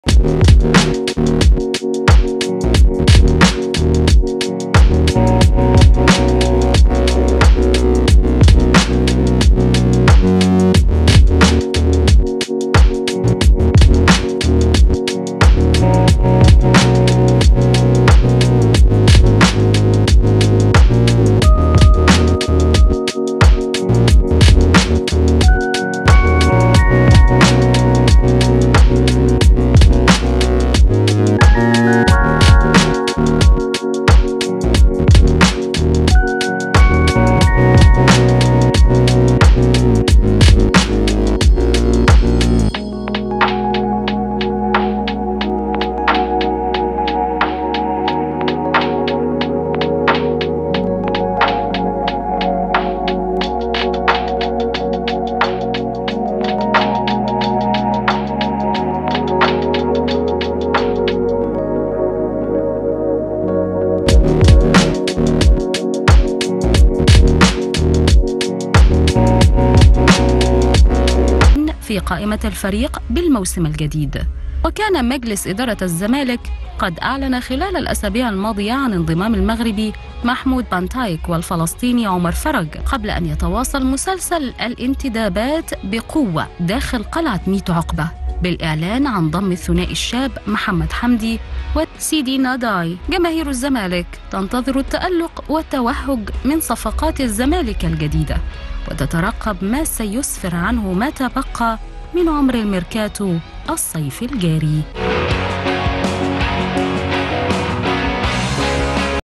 في قائمة الفريق بالموسم الجديد. وكان مجلس إدارة الزمالك قد أعلن خلال الأسابيع الماضية عن انضمام المغربي محمود بانتايك والفلسطيني عمر فرج، قبل أن يتواصل مسلسل الانتدابات بقوة داخل قلعة ميت عقبة بالإعلان عن ضم الثنائي الشاب محمد حمدي وسيدي ناداي. جماهير الزمالك تنتظر التألق والتوهج من صفقات الزمالك الجديدة، وتترقب ما سيسفر عنه ما تبقى من عمر الميركاتو الصيف الجاري.